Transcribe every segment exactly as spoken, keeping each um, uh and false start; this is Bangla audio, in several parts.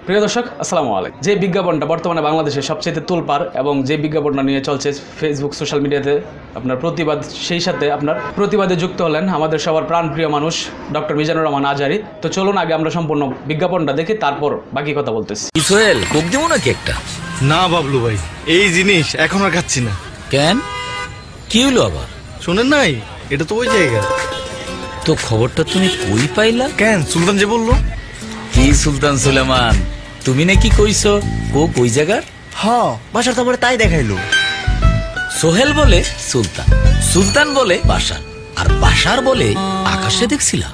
প্রিয় দর্শক আসসালামু আলাইকুম। যে বিজ্ঞাপনটা বর্তমানে বাংলাদেশে সবচেয়ে তুলপার এবং যে বিজ্ঞাপনটা নিয়ে চলছে ফেসবুক সোশ্যাল মিডিয়াতে আপনার প্রতিবাদ, সেই সাথে আপনার প্রতিবাদে যুক্ত হলেন আমাদের সবার প্রাণপ্রিয় মানুষ ডক্টর মিজানুর রহমান আজহারি। তো চলুন আগে আমরা সম্পূর্ণ বিজ্ঞাপনটা দেখি, তারপর বাকি কথা বলতেছি। সোহেল কোক দেবো নাকি একটা? না বাবলু ভাই, এই জিনিস এখন আর খাচ্ছি না। কেন, কি হলো আবার? শোনেন নাই, এটা তো ওই জায়গা। তো খবরটা তুমি কই পাইলা? কেন, সুলতান যে বললো। কি সুলতান সুলেমান, তুমি নাকি কইছো কোক ওই জায়গার? হ্যাঁ, বাসার তো তাই দেখাইলো। সোহেল বলে সুলতান, সুলতান বলে বাসার, আর বাসার বলে আকাশে দেখছিলাম।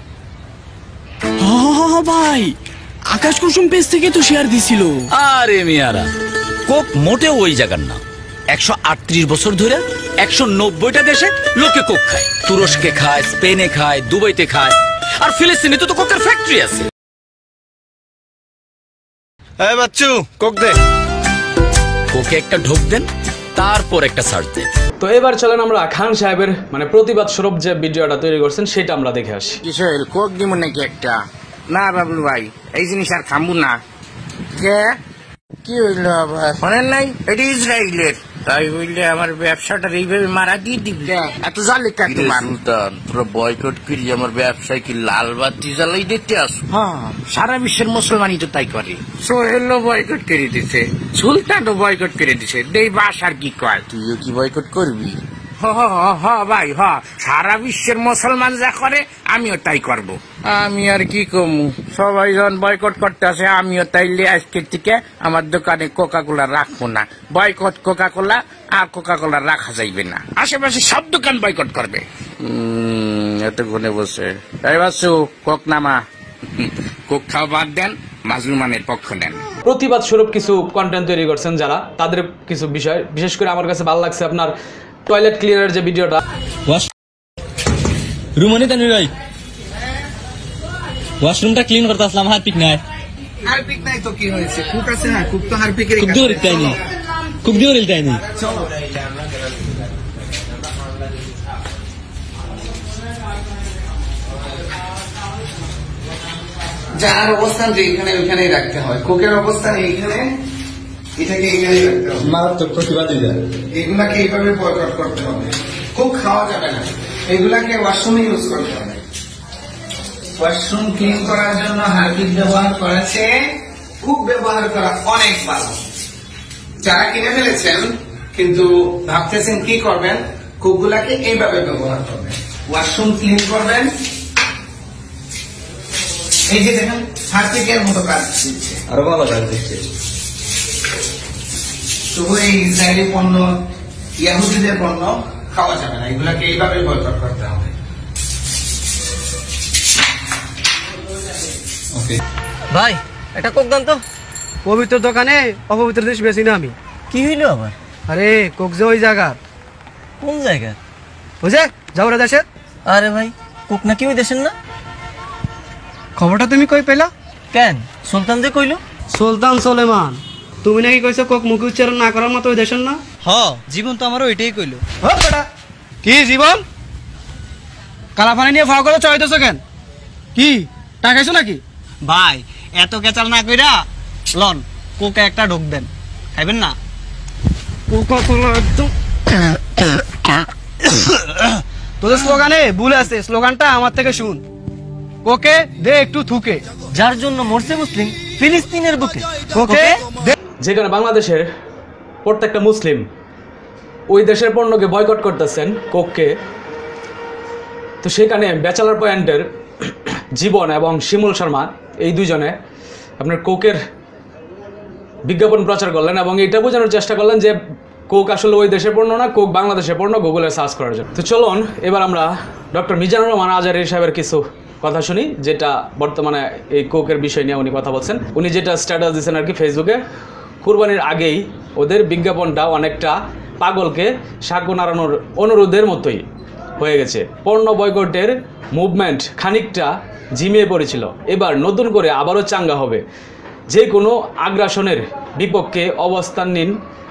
ভাই, আকাশ কুসুম পেজ থেকে তো শেয়ার দিছিল। আরে মিয়ারা, কোক মোটেও ওই জায়গার না। একশো আটত্রিশ বছর ধরে একশো নব্বইটা দেশে লোকে কোক খায়। তুরস্কে খায়, স্পেনে খায়, দুবাইতে খায়, আর ফিলিস্তিনে তো কোকের ফ্যাক্টরি আছে। এই বাচ্চু, কোক দে। কোকে একটা ঢোক দেন, তারপর একটা সার্চ দেন। তো এবার চলেন আমরা খান সাহেবের মানে প্রতিবাদ স্বরূপ যে ভিডিওটা তৈরি করছেন সেটা আমরা দেখে আসি। কিশোর কোক দিব নাকি একটা? না বাবলু ভাই, এই জিনিস আর খামবো না। কে কি হইল আবার? শোনেন নাই, এটা ইসরায়েলের। তাই বললে আমার ব্যবসাটা এইভাবে মারা দিয়ে দিবি? এত জালে কাটতে সুলতান, তোরা বয়কট করি আমার ব্যবসায় কি লাল বাতি জ্বালাই দিতে আস? হ্যাঁ, সারা বিশ্বের মুসলমানই তো তাই করে। সোহেলও বয়কট করে দিছে, সুলতানও বয়কট করে দিছে। দেই বাস আর কি কয়? তুইও কি বয়কট করবি? হ হ ভাই, হ, সারা বিশ্বের মুসলমান যা করে আমিও তাই করব। আমি আর কি কমু, সবাই যখন বয়কট করতে আসে আমিও তাইলে আজকের থেকে আমার দোকানে কোকা কোলা রাখবো না। বয়কট কোকা কোলা, আর কোকা কোলা রাখা যাইবে না। আশেপাশে সব দোকান বয়কট করবে। হম এতক্ষণে বসে এই বাসু, কোক নামা। কোক খাওয়া বাদ দেন, মাজলুমানের পক্ষ নেন। প্রতিবাদ স্বরূপ কিছু কন্টেন্ট তৈরি করছেন যারা, তাদের কিছু বিষয় বিশেষ করে আমার কাছে ভালো লাগছে আপনার টয়লেট ক্লিনারের যে ভিডিওটা। রুমনি তানি ভাই, ওয়াশরুমটা ক্লিন করতে আসলাম, হারপিক নাই। হারপিক নাই তো কি হয়েছে? কুক আছে না, কুক তো হারপিকের কুক দিও রিলতাইনি, কুক দিও রিলতাইনি। চলো যার অবস্থান যে এখানে ওইখানেই রাখতে হয়। কোকের অবস্থান এইখানে, এটাকে এইখানেই রাখতে হবে। মারাত্মক প্রতিবাদী যায়। এগুলাকে এইভাবে বয়কট করতে হবে। কোক খাওয়া যাবে না, এগুলাকে ওয়াশরুমে ইউজ করতে হবে। ওয়াশরুম ক্লিন করার জন্য হারপিক ব্যবহার করেছে, কুক ব্যবহার করা অনেক ভালো। যারা কিনে ফেলেছেন কিন্তু ভাবতেছেন কি করবেন, কুকগুলাকে এইভাবে ব্যবহার করবেন। ওয়াশরুম ক্লিন করবেন, এই যে দেখেন হারপিকের মতো কাজ দিচ্ছে, আরো ভালো কাজ দিচ্ছে। তবু এই ইসরায়েলি পণ্য, ইয়াহুদিদের পণ্য খাওয়া যাবে না। এগুলাকে এইভাবে বয়কট করতে হবে। ভাই একটা কোক দান তো। পবিত্র দোকানে অপবিত্র জিনিস বেশি না আমি। কি হইলো আবার? আরে কোক যে ওই জায়গা। কোন জায়গা? বুঝে যাওরা দেশের। আরে ভাই, কোক নাকি ওই দেশের না? খবরটা তুমি কই পেলা? কেন, সুলতান যে কইলো। সুলতান সুলেমান, তুমি নাকি কইছো কোক মুখে উচ্চারণ না করার মতো ওই দেশের না? হ, জীবন তো আমারও ওইটাই কইলো। কি জীবন? কালা পানি নিয়ে ফাও করে চড়াইতেছ কেন? কি টাকাইছো নাকি? ভাই এত কেচাল না কইরা লন কোকে একটা ঢোক দেন, খাইবেন না? কোকা কোলা একদম। তোদের স্লোগানে ভুল আছে, স্লোগানটা আমার থেকে শুন। কোকে দে একটু থুকে। যার জন্য মরছে মুসলিম ফিলিস্তিনের বুকে। কোকে দে। যেখানে বাংলাদেশের প্রত্যেকটা মুসলিম ওই দেশের পণ্যকে বয়কট করতেছেন, কোককে, তো সেখানে ব্যাচেলার পয়েন্টের জীবন এবং শিমুল শর্মা এই দুইজনে আপনার কোকের বিজ্ঞাপন প্রচার করলেন এবং এটা বোঝানোর চেষ্টা করলেন যে কোক আসলে ওই দেশের পণ্য না, কোক বাংলাদেশের পণ্য, গুগলে সার্চ করার জন্য। তো চলুন এবার আমরা ডক্টর মিজানুর রহমান আজহারি সাহেবের কিছু কথা শুনি, যেটা বর্তমানে এই কোকের বিষয় নিয়ে উনি কথা বলছেন। উনি যেটা স্ট্যাটাস দিচ্ছেন আর কি ফেসবুকে, কুরবানির আগেই ওদের বিজ্ঞাপনটা অনেকটা পাগলকে সাক্ষ্য নাড়ানোর অনুরোধের মতোই হয়ে গেছে। পণ্য বয়কটের মুভমেন্ট খানিকটা ঝিমিয়ে পড়েছিল, এবার নতুন করে আবারও চাঙ্গা হবে। যে কোনো আগ্রাসনের বিপক্ষে অবস্থান নিন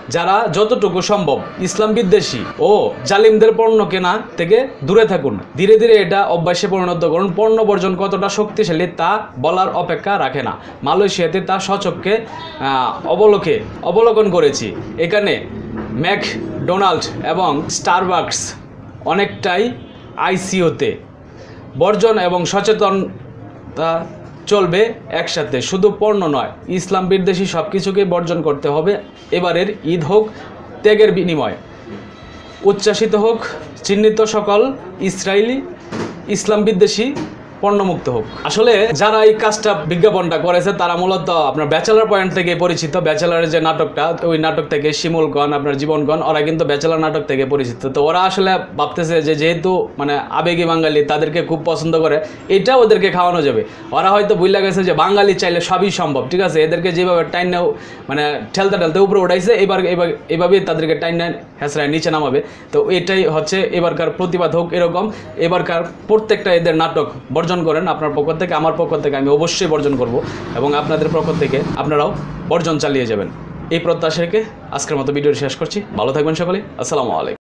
যারা যতটুকু সম্ভব ইসলাম বিদ্বেষী ও জালিমদের পণ্য কেনা থেকে দূরে থাকুন। ধীরে ধীরে এটা অভ্যাসে পরিণত করুন। পণ্য বর্জন কতটা শক্তিশালী তা বলার অপেক্ষা রাখে না। মালয়েশিয়াতে তা সচক্ষে অবলোকে অবলোকন করেছি। এখানে ম্যাকডোনাল্ড এবং স্টারবাকস অনেকটাই আইসিওতে। বর্জন এবং সচেতনতা চলবে একসাথে, শুধু পণ্য নয়, ইসলাম বিদ্বেষী সব কিছুকেই বর্জন করতে হবে। এবারের ঈদ হোক ত্যাগের বিনিময়, উচ্ছ্বাসিত হোক চিহ্নিত সকল ইসরায়েলি, ইসলাম বিদ্বেষী পণ্যমুক্ত হোক। আসলে যারা এই কাজটা বিজ্ঞাপনটা করেছে তারা মূলত আপনার ব্যাচেলার পয়েন্ট থেকে পরিচিত। ব্যাচেলারের যে নাটকটা, ওই নাটক থেকে শিমুলগণ, আপনার জীবনগণ, ওরা কিন্তু ব্যাচেলার নাটক থেকে পরিচিত। তো ওরা আসলে ভাবতেছে যে যেহেতু মানে আবেগী বাঙালি তাদেরকে খুব পছন্দ করে, এটা ওদেরকে খাওয়ানো যাবে। ওরা হয়তো ভুলে গেছে যে বাঙালি চাইলে সবই সম্ভব, ঠিক আছে। এদেরকে যেভাবে টাইনেও মানে ঠেলতে ঠেলতে উপরে উঠাইছে, এবার এবার এভাবেই তাদেরকে টাইনে হেঁচড়ায় নিচে নামাবে। তো এটাই হচ্ছে এবারকার প্রতিবাদ হোক এরকম। এবারকার প্রত্যেকটা এদের নাটক বর্জন করেন। আপনার পক্ষ থেকে, আমার পক্ষ থেকে আমি অবশ্যই বর্জন করব এবং আপনাদের পক্ষ থেকে আপনারাও বর্জন চালিয়ে যাবেন। এই প্রত্যাশাকে আজকের মতো ভিডিও শেষ করছি। ভালো থাকবেন সকলে। আসসালামু আলাইকুম।